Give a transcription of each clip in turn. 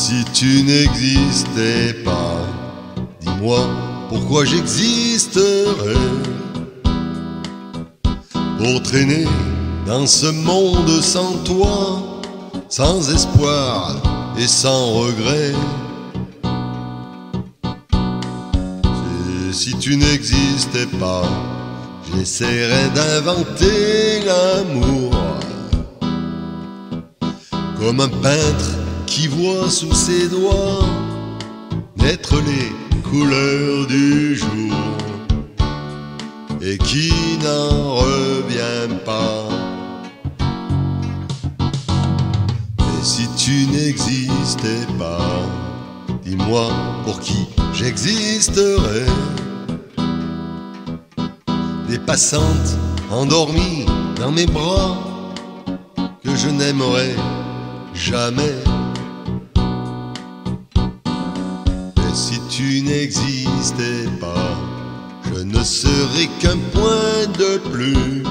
Si tu n'existais pas, dis-moi pourquoi j'existerais. Pour traîner dans ce monde sans toi, sans espoir et sans regret. Et si tu n'existais pas, j'essaierais d'inventer l'amour, comme un peintre qui voit sous ses doigts naître les couleurs du jour et qui n'en revient pas. Et si tu n'existais pas, dis-moi pour qui j'existerais. Des passantes endormies dans mes bras que je n'aimerais jamais. Et si tu n'existais pas, je ne serais qu'un point de plus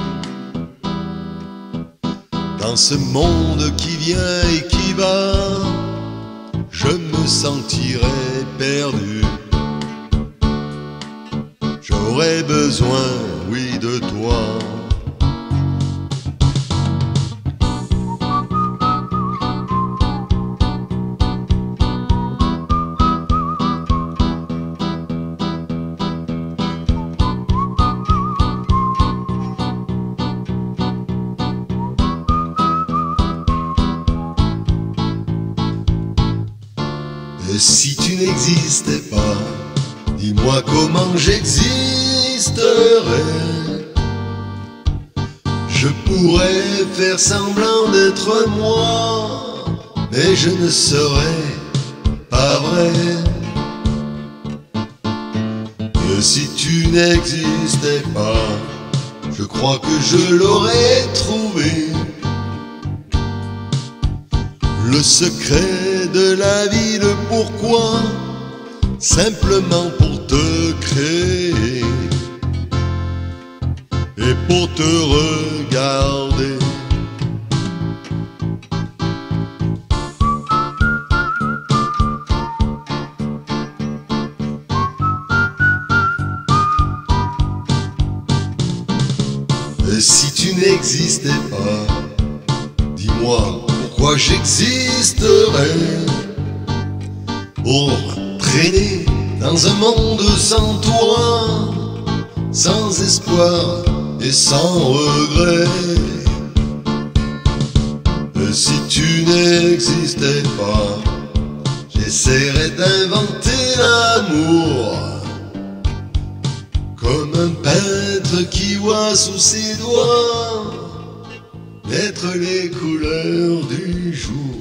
dans ce monde qui vient et qui va. Je me sentirais perdu. J'aurais besoin, oui, de toi. Et si tu n'existais pas, dis-moi comment j'existerais. Je pourrais faire semblant d'être moi, mais je ne serais pas vrai. Et si tu n'existais pas, je crois que je l'aurais trouvé. Le secret de la vie, le pourquoi, simplement pour te créer et pour te regarder. Et si tu n'existais pas, dis-moi pourquoi j'existerais. Pour traîner dans un monde sans toi, sans espoir et sans regret. Et si tu n'existais pas, j'essaierais d'inventer l'amour, comme un peintre qui voit sous ses doigts naître les couleurs du jour.